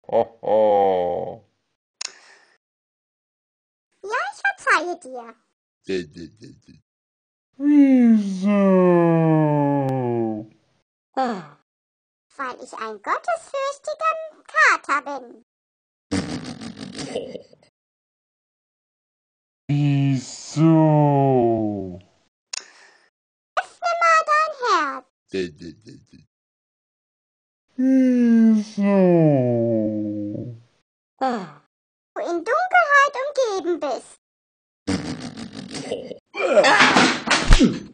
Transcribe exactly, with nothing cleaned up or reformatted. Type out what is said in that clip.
ho, ho. Ja, ich verzeihe dir. Wieso? Weil ich ein gottesfürchtiger Kater bin. Wieso? Öffne mal dein Herz. Wieso? Du in Dunkelheit umgeben bist.